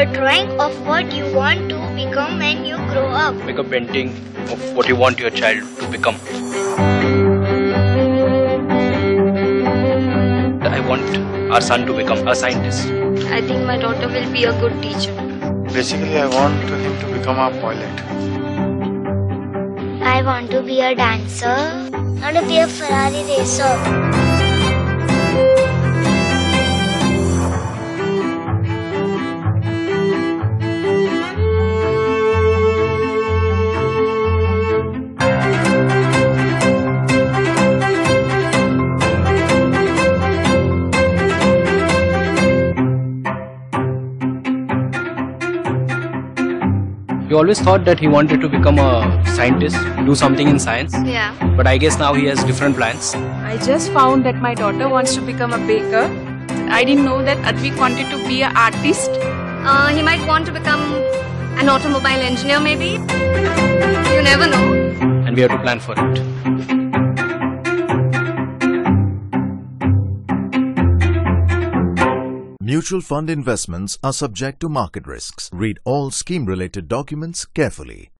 drawing of what you want to become when you grow up. Make a painting of what you want your child to become. I want our son to become a scientist. I think my daughter will be a good teacher. Basically, I want him to become a pilot. I want to be a dancer. I want to be a Ferrari racer. He always thought that he wanted to become a scientist, do something in science. Yeah. But I guess now he has different plans. I just found that my daughter wants to become a baker. I didn't know that Advik wanted to be an artist. He might want to become an automobile engineer maybe. You never know. And we have to plan for it. Mutual fund investments are subject to market risks. Read all scheme-related documents carefully.